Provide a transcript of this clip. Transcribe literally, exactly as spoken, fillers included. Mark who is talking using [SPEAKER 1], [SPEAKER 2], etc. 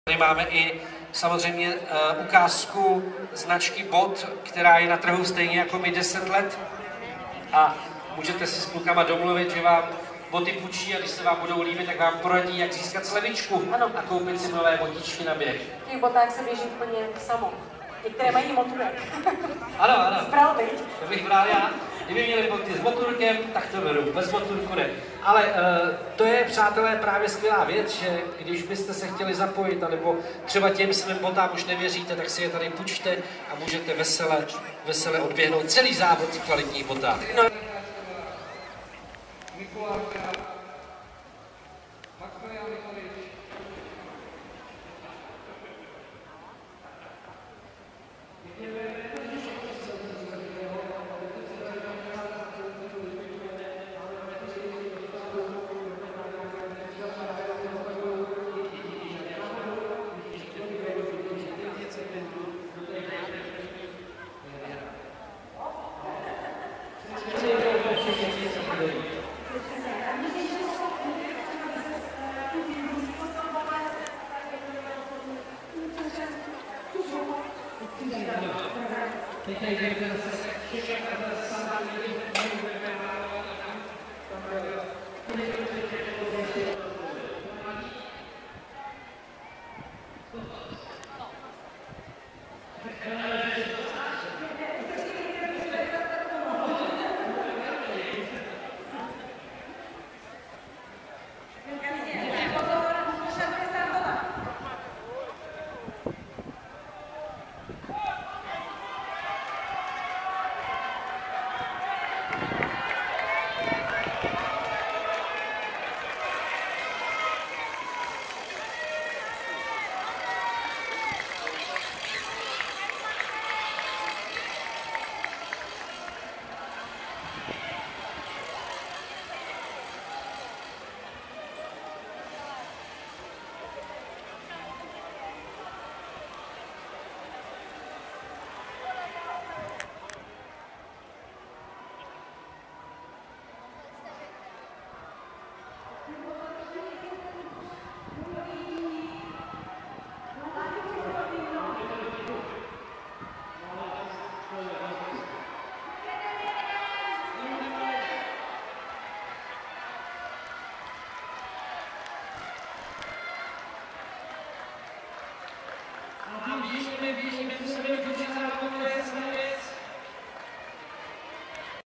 [SPEAKER 1] Tady máme i samozřejmě uh, ukázku značky Bot, která je na trhu stejně jako my deset let. A můžete si s klukama domluvit, že vám boty půjčí a když se vám budou líbit, tak vám poradí, jak získat slevičku ano. A koupit si nové botičky na běh.
[SPEAKER 2] V těch botách se běží úplně samo. Některé mají motorek.
[SPEAKER 1] Ano, ano.
[SPEAKER 2] Zbral bych.
[SPEAKER 1] To bych bral já. Kdyby měli boty s motorkem, tak to beru. Bez motorku ne. Ale uh, to je, přátelé, právě skvělá věc, že když byste se chtěli zapojit, nebo třeba těm svým botám už nevěříte, tak si je tady půjčte a můžete vesele, vesele odběhnout celý závod v kvalitních botách. No.
[SPEAKER 3] Thank you.